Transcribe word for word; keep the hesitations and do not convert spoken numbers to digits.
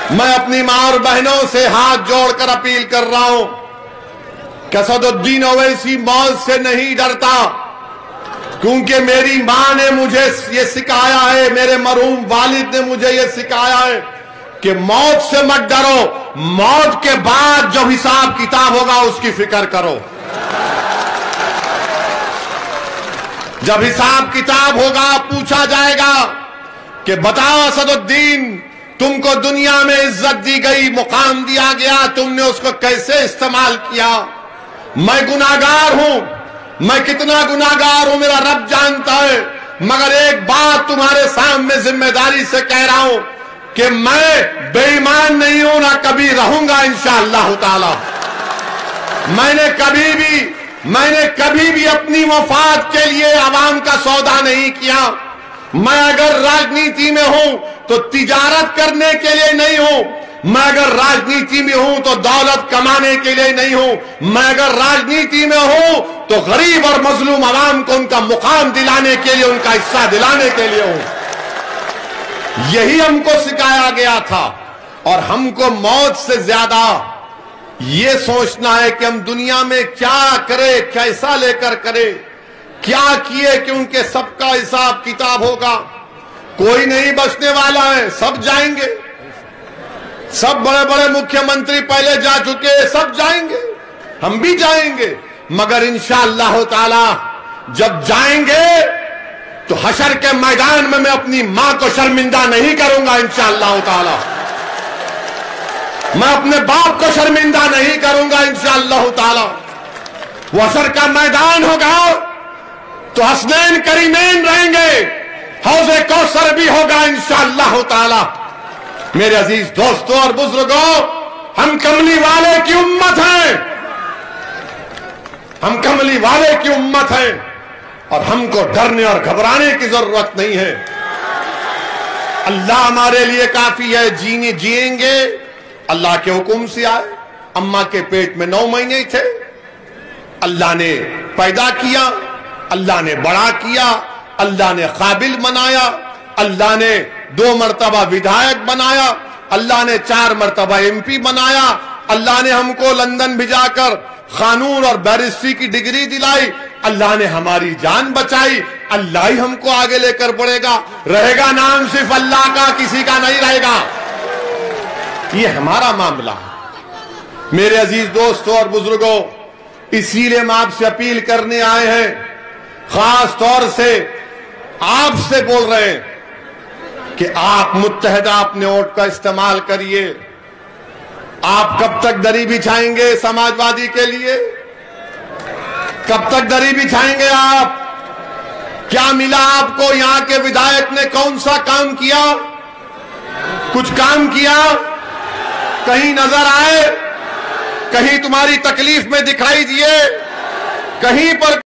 میں اپنی ماں اور بہنوں سے ہاتھ جوڑ کر اپیل کر رہا ہوں کہ اسد الدین اویسی موت سے نہیں ڈرتا، کیونکہ میری ماں نے مجھے یہ سکھایا ہے، میرے مرحوم والد نے مجھے یہ سکھایا ہے کہ موت سے مت ڈرو، موت کے بعد جو حساب کتاب ہوگا اس کی فکر کرو۔ جب حساب کتاب ہوگا پوچھا جائے گا کہ بتاؤ اسد الدین، تم کو دنیا میں عزت دی گئی، مقام دیا گیا، تم نے اس کو کیسے استعمال کیا؟ میں گناہگار ہوں، میں کتنا گناہگار ہوں میرا رب جانتا ہے، مگر ایک بات تمہارے سامنے ذمہ داری سے کہہ رہا ہوں کہ میں بے ایمان نہیں ہوں، نہ کبھی رہوں گا انشاءاللہ تعالی۔ میں نے کبھی بھی میں نے کبھی بھی اپنی مفاد کے لیے عوام کا سودا نہیں کیا۔ میں اگر راجنیتی میں ہوں تو تجارت کرنے کے لیے نہیں ہوں، میں اگر راجنیتی میں ہوں تو دولت کمانے کے لیے نہیں ہوں، میں اگر راجنیتی میں ہوں تو غریب اور مظلوم عوام کو ان کا مقام دلانے کے لیے، ان کا حصہ دلانے کے لیے ہوں۔ یہی ہم کو سکھایا گیا تھا، اور ہم کو موت سے زیادہ یہ سوچنا ہے کہ ہم دنیا میں کیا کرے، کیسا لے کر کرے، کیا کیے، کیونکہ سب کا حساب کتاب ہوگا۔ کوئی نہیں بچنے والا ہے، سب جائیں گے۔ سب بڑے بڑے مکھیہ منتری پہلے جا چکے، سب جائیں گے، ہم بھی جائیں گے، مگر انشاءاللہ تعالی جب جائیں گے تو حشر کے میدان میں میں اپنی ماں کو شرمندہ نہیں کروں گا انشاءاللہ تعالی، میں اپنے باپ کو شرمندہ نہیں کروں گا انشاءاللہ تعالی۔ وہ حشر کا میدان ہوگا تو حسنین کریمین رہیں گے، حوض کوثر بھی ہوگا انشاءاللہ تعالی۔ میرے عزیز دوستوں اور بزرگوں، ہم کملی والے کی امت ہیں، ہم کملی والے کی امت ہیں، اور ہم کو ڈرنے اور گھبرانے کی ضرورت نہیں ہے۔ اللہ ہمارے لیے کافی ہے، جینے جیئیں گے اللہ کے حکم سے آئے۔ اماں کے پیٹ میں نو مہینے تھے، اللہ نے پیدا کیا، اللہ نے بڑا کیا، اللہ نے قابل بنایا، اللہ نے دو مرتبہ ودھائک بنایا، اللہ نے چار مرتبہ ایم پی بنایا، اللہ نے ہم کو لندن بھجا کر قانون اور بیرسٹری کی ڈگری دلائی، اللہ نے ہماری جان بچائی، اللہ ہی ہم کو آگے لے کر بڑھے گا، رہے گا نام صرف اللہ کا، کسی کا نہیں رہے گا۔ یہ ہمارا معاملہ ہے۔ میرے عزیز دوستوں اور بزرگوں، اسی لیے ہم آپ سے اپیل کرنے آئے ہیں، خاص طور سے آپ سے بول رہے ہیں کہ آپ متحدہ اپنے ووٹ کا استعمال کریے۔ آپ کب تک دری بچھائیں گے سماجوادی کے لیے؟ کب تک دری بچھائیں گے آپ؟ کیا ملا آپ کو؟ یہاں کے ودھائک نے کون سا کام کیا؟ کچھ کام کیا؟ کہیں نظر آئے؟ کہیں تمہاری تکلیف میں دکھائی دیے؟ کہیں پر